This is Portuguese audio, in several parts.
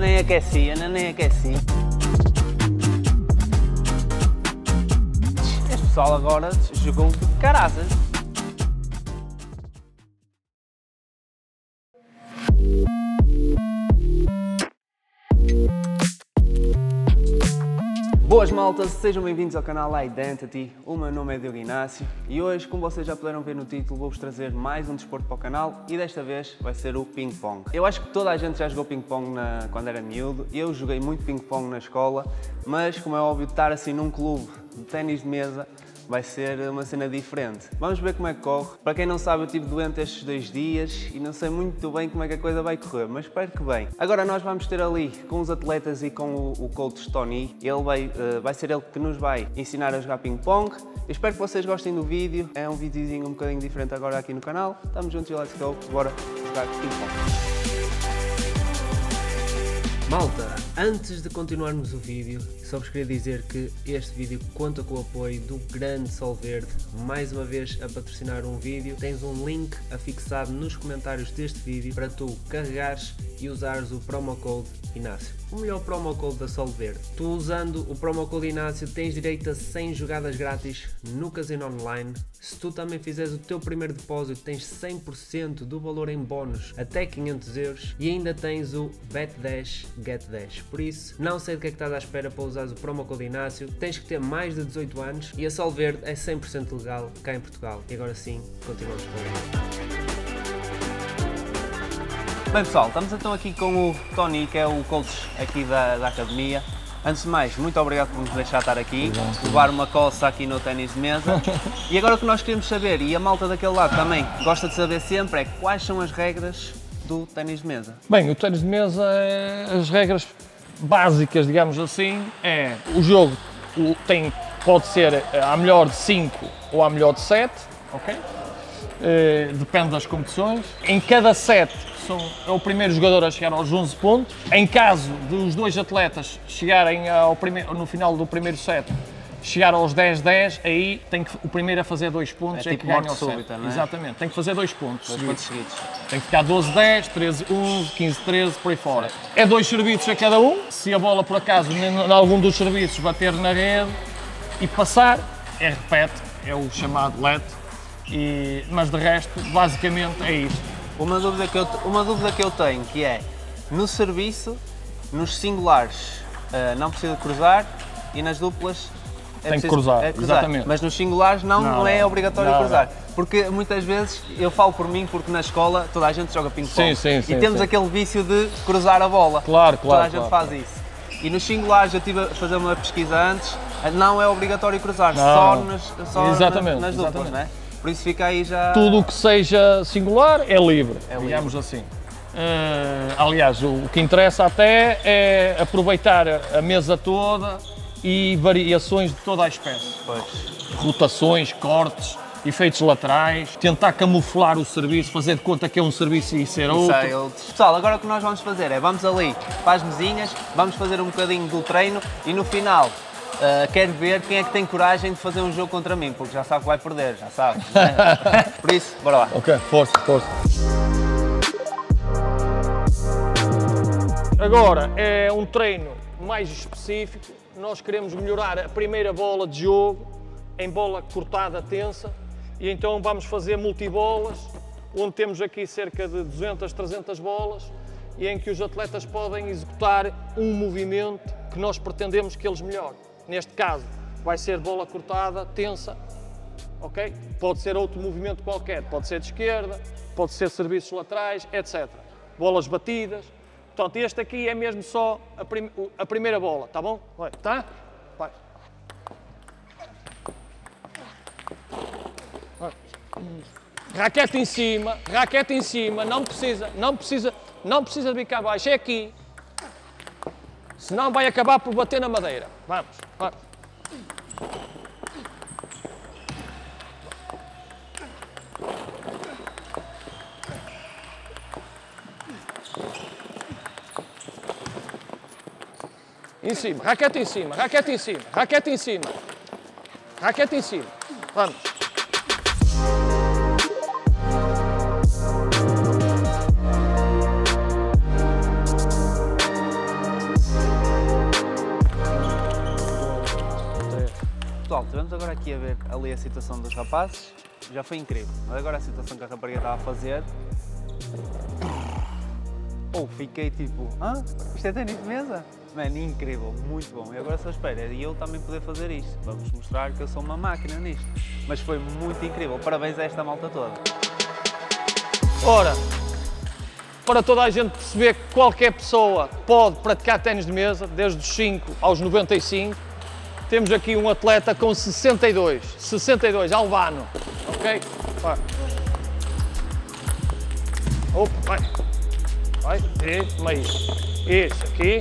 nem aqueci, ainda nem aqueci. Este pessoal agora jogou de caraças. Boas maltas, sejam bem-vindos ao canal Identity. O meu nome é Diogo Inácio e hoje, como vocês já puderam ver no título, vou-vos trazer mais um desporto para o canal e desta vez vai ser o ping-pong. Eu acho que toda a gente já jogou ping-pong quando era miúdo. Eu joguei muito ping-pong na escola, mas como é óbvio, estar assim num clube de ténis de mesa vai ser uma cena diferente. Vamos ver como é que corre. Para quem não sabe, eu estive doente estes 2 dias e não sei muito bem como é que a coisa vai correr, mas espero que bem. Agora nós vamos ter ali com os atletas e com o coach Tony. Ele vai ser ele que nos vai ensinar a jogar ping-pong. Espero que vocês gostem do vídeo. É um videozinho um bocadinho diferente agora aqui no canal. Estamos juntos e let's go. Bora jogar ping-pong. Malta, antes de continuarmos o vídeo, só vos queria dizer que este vídeo conta com o apoio do grande Sol Verde, mais uma vez a patrocinar um vídeo. Tens um link afixado nos comentários deste vídeo para tu carregares e usares o promo code Inácio. O melhor promo code da Sol Verde. Tu usando o promo code Inácio tens direito a 100 jogadas grátis no casino online. Se tu também fizeres o teu primeiro depósito tens 100% do valor em bónus até 500 euros e ainda tens o Bet 10 Get 10. Por isso, não sei do que é que estás à espera para usares o promo code Inácio. Tens que ter mais de 18 anos e a Sol Verde é 100% legal cá em Portugal. E agora sim, continuamos com o vídeo. Bem pessoal, estamos então aqui com o Tony, que é o coach aqui da academia. Antes de mais, muito obrigado por nos deixar estar aqui, levar uma coça aqui no ténis de mesa. E agora o que nós queremos saber, e a malta daquele lado também gosta de saber sempre, é quais são as regras do ténis de mesa? Bem, o ténis de mesa, as regras básicas, digamos assim, o jogo pode ser à melhor de 5 ou à melhor de 7, ok? Depende das competições. Em cada set é o primeiro jogador a chegar aos 11 pontos. Em caso dos dois atletas chegarem no final do primeiro set, chegar aos 10-10, aí o primeiro a fazer 2 pontos é tipo que ganha o set. Súbita, não é? Exatamente, tem que fazer 2 pontos. 2 pontos seguidos. Tem que ficar 12-10, 13-11, 15-13, por aí fora. É 2 serviços a cada um. Se a bola, por acaso, em algum dos serviços bater na rede e passar, repete, é o chamado let. Mas de resto, basicamente, é isto. Uma dúvida que eu tenho, que é, no serviço, nos singulares, não precisa cruzar e nas duplas tem que cruzar, exatamente. Mas nos singulares não é obrigatório cruzar. Porque muitas vezes, eu falo por mim, porque na escola toda a gente joga ping-pong e temos aquele vício de cruzar a bola. Claro, toda a gente faz isso. E nos singulares, eu estive a fazer uma pesquisa antes, não é obrigatório cruzar, só nas duplas, não é? Por isso fica aí já... Tudo o que seja singular é livre, digamos assim. Aliás, o que interessa até é aproveitar a mesa toda e variações de toda a espécie. Pois. Rotações, cortes, efeitos laterais, tentar camuflar o serviço, fazer de conta que é um serviço e ser outro. Pessoal, agora o que nós vamos fazer é, vamos ali para as mesinhas, vamos fazer um bocadinho do treino e no final quero ver quem é que tem coragem de fazer um jogo contra mim, porque já sabe que vai perder, já sabe. Né? Por isso, bora lá. Ok, força. Agora é um treino mais específico. Nós queremos melhorar a primeira bola de jogo em bola cortada tensa e então vamos fazer multibolas, onde temos aqui cerca de 200, 300 bolas e em que os atletas podem executar um movimento que nós pretendemos que eles melhorem. Neste caso, vai ser bola cortada, tensa, ok? Pode ser outro movimento qualquer, pode ser de esquerda, pode ser serviços laterais, etc. Bolas batidas. Portanto, este aqui é mesmo só a primeira bola, tá bom? Vai, tá? Vai. Vai. Raquete em cima, não precisa de bicar abaixo, é aqui. Senão vai acabar por bater na madeira. Vamos, vai. Em cima, raquete em cima. Vamos. estamos agora aqui a ver ali a situação dos rapazes, já foi incrível. Mas agora a situação que a rapariga estava a fazer... fiquei tipo, isto é ténis de mesa? Mano, incrível, muito bom. E agora só espero, e eu também poder fazer isto. Vamos mostrar que eu sou uma máquina nisto. Mas foi muito incrível, parabéns a esta malta toda. Ora, para toda a gente perceber que qualquer pessoa pode praticar ténis de mesa, desde os 5 aos 95, temos aqui um atleta com 62, Albano, ok? Vai. Opa, vai, meio, isso, aqui,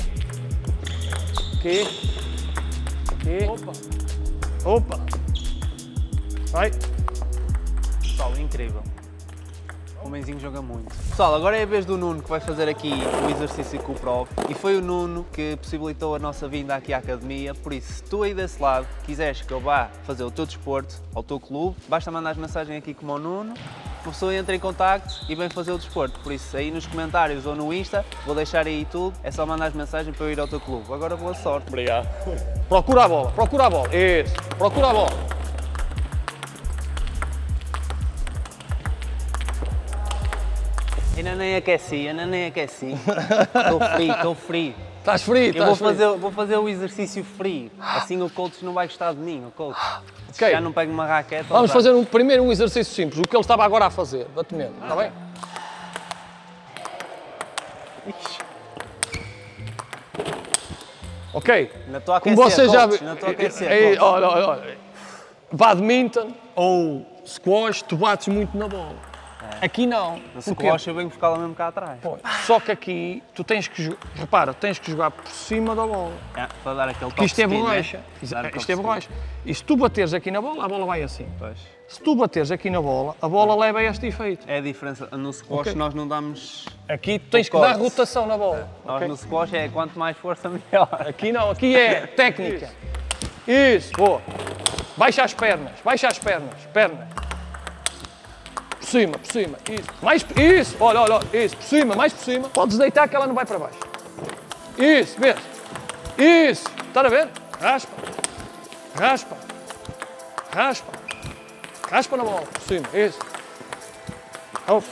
opa, vai. Pessoal, incrível. O homenzinho joga muito. Pessoal, agora é a vez do Nuno que vai fazer aqui o exercício com o prof. E foi o Nuno que possibilitou a nossa vinda aqui à academia. Por isso, se tu aí desse lado quiseres que eu vá fazer o teu desporto ao teu clube, basta mandar mensagem aqui como o Nuno. A pessoa entra em contacto e vem fazer o desporto. Por isso, aí nos comentários ou no Insta, vou deixar aí tudo. É só mandar mensagem para eu ir ao teu clube. Agora boa sorte. Obrigado. Procura a bola. Isso, procura a bola. Ainda nem aqueci. Estou frio. Estás frio, Eu vou fazer o exercício frio. Assim o coach não vai gostar de mim, o coach. Okay. Já não pego uma raquete. Vamos fazer primeiro um exercício simples, o que ele estava agora a fazer, batimento, está bem? Ok. Ainda estou a aquecer, como você já viu, olha. Badminton ou squash, tu bates muito na bola. Aqui não. No squash eu venho buscar lá mesmo cá atrás. Pô, só que aqui tu tens que, tens que jogar por cima da bola. Para dar aquele toque. Porque isto é borracha. Isto é borracha. E se tu bateres aqui na bola, a bola vai assim. Pois. Se tu bateres aqui na bola, a bola leva a este efeito. É a diferença. No squash nós não damos... Aqui tu tens que dar rotação na bola. Nós no squash é quanto mais força, melhor. Aqui não, aqui é técnica. Isso, boa. Baixa as pernas, pernas. Por cima, isso. Isso, olha, isso, mais por cima. Podes deitar que ela não vai para baixo. Isso, mesmo. Isso, está a ver? Raspa na bola, por cima, isso. Opa.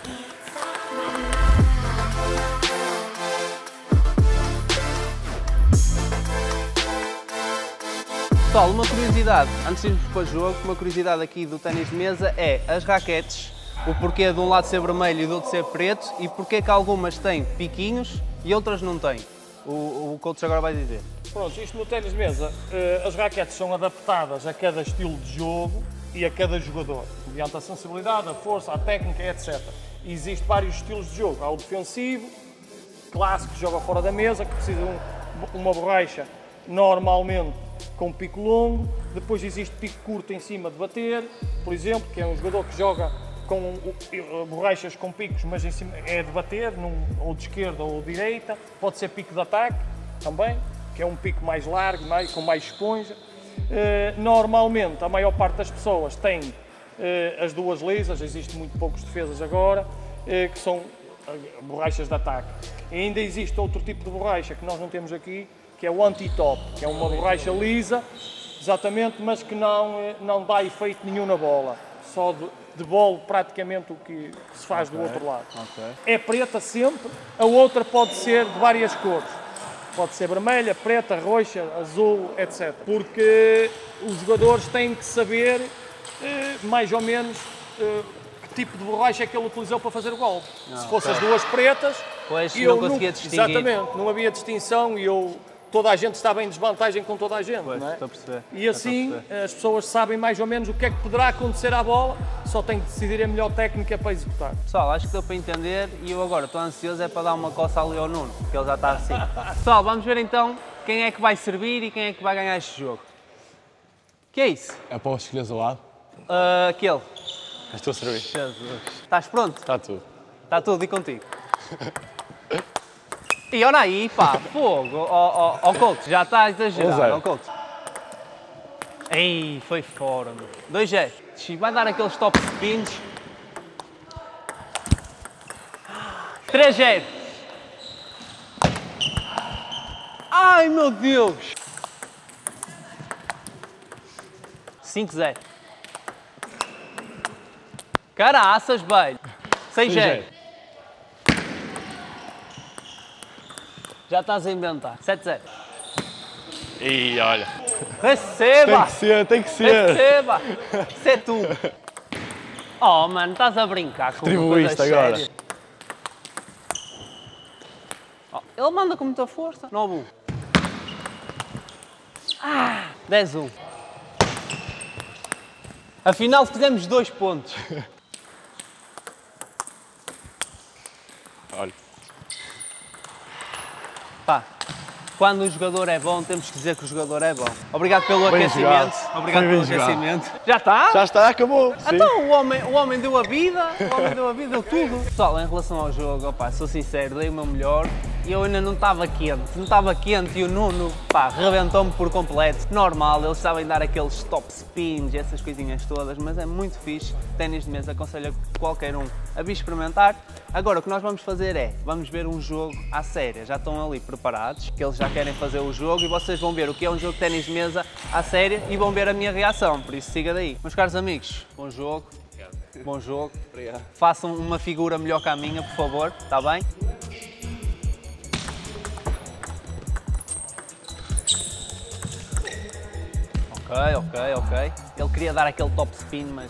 Pessoal, uma curiosidade, antes de irmos para o jogo, uma curiosidade aqui do ténis de mesa é as raquetes, o porquê de um lado ser vermelho e do outro ser preto e porquê que algumas têm piquinhos e outras não têm. O coach agora vai dizer. Pronto, isto no ténis de mesa, as raquetes são adaptadas a cada estilo de jogo e a cada jogador, mediante a sensibilidade, a força, a técnica, etc. E existem vários estilos de jogo. Há o defensivo, clássico, que joga fora da mesa, que precisa de uma borracha normalmente com pico longo. Depois existe pico curto em cima de bater, por exemplo, que é um jogador que joga com borrachas com picos, mas em cima é de bater, ou de esquerda ou de direita. Pode ser pico de ataque também, que é um pico mais largo, com mais esponja. Normalmente, a maior parte das pessoas tem as duas lisas, existem muito poucos defesas agora, que são borrachas de ataque. E ainda existe outro tipo de borracha que nós não temos aqui, que é o anti-top, que é uma borracha lisa, exatamente, mas que não dá efeito nenhum na bola, só devolve praticamente o que se faz do outro lado. É preta sempre, a outra pode ser de várias cores. Pode ser vermelha, preta, roxa, azul, etc. Porque os jogadores têm que saber mais ou menos que tipo de borracha é que ele utilizou para fazer o golpe. Se fossem as duas pretas, pois eu não conseguia distinguir. Exatamente, não havia distinção e toda a gente estava em desvantagem com toda a gente. Pois, não é? Estou a perceber. E assim as pessoas sabem mais ou menos o que é que poderá acontecer à bola, só têm que decidir a melhor técnica para executar. Pessoal, acho que deu para entender e eu agora estou ansioso é para dar uma coça ali ao Nuno, porque ele já está assim. Pessoal, vamos ver então quem é que vai servir e quem é que vai ganhar este jogo. Que é isso? É para escolheres o lado? Aquele. Estou a servir. Jesus. Estás pronto? Está tudo. Está tudo, e contigo? E olha aí, pá, fogo. Ó, coach, já está a exagerar, ó, coach. Ei, foi fora, meu. 2-0. Vai dar aqueles top spins. 3-0. Ai, meu Deus. 5-0. Caraças, velho. 6-0. Já estás a inventar. 7-0. E olha. Receba! Tem que ser. Receba! Isso é tu. Oh, mano, estás a brincar com uma coisa Distribuíste agora. séria. Oh, ele manda com muita força. 9-1. 10-1. Afinal, fizemos 2 pontos. Olha. Pá, quando o jogador é bom, temos que dizer que o jogador é bom. Obrigado pelo Bem aquecimento. jogado. Obrigado Foi pelo bem jogado. aquecimento. Já está? Já está, acabou. Sim. Então o homem deu a vida, deu tudo. Pessoal, em relação ao jogo, opá, sou sincero, dei o meu melhor e eu ainda não estava quente, e o Nuno, pá, rebentou-me por completo. Normal, eles sabem dar aqueles top spins, essas coisinhas todas, mas é muito fixe. Ténis de mesa, aconselho a qualquer um a vir experimentar. Agora, o que nós vamos fazer é, vamos ver um jogo à séria. Já estão ali preparados, que eles já querem fazer o jogo e vocês vão ver o que é um jogo de ténis de mesa à séria e vão ver a minha reação, por isso siga daí. Meus caros amigos, bom jogo. Bom jogo. Obrigado. Façam uma figura melhor que a minha, por favor, está bem? Ok. Ele queria dar aquele top spin, mas...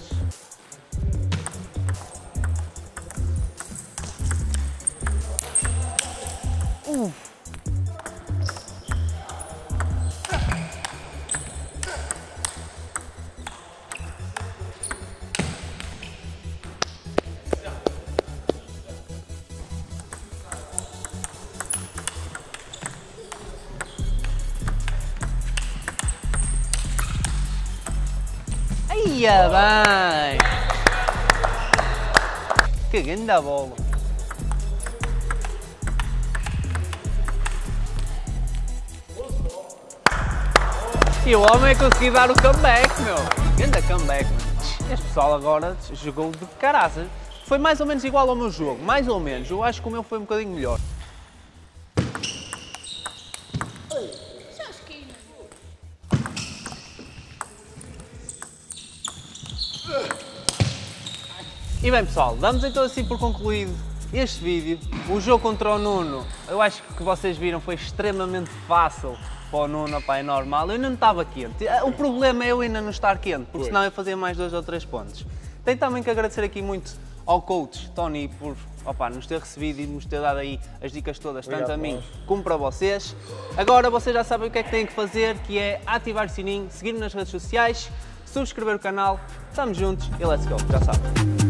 Ia bem! Que grande bola! E o homem conseguiu dar o comeback, meu! Grande comeback, meu! Este pessoal agora jogou de caraças. Foi mais ou menos igual ao meu jogo, mais ou menos. Eu acho que o meu foi um bocadinho melhor. E bem pessoal, damos então assim por concluído este vídeo. O jogo contra o Nuno, eu acho que vocês viram, foi extremamente fácil para o Nuno, pá, é normal. Eu ainda não estava quente. O problema é eu ainda não estar quente, porque senão eu fazia mais 2 ou 3 pontos. Tenho também que agradecer aqui muito ao coach Tony por nos ter recebido e nos ter dado aí as dicas todas, tanto a mim como para vocês. Agora vocês já sabem o que é que têm que fazer, que é ativar o sininho, seguir-me nas redes sociais, subscrever o canal. Estamos juntos e let's go, já sabem.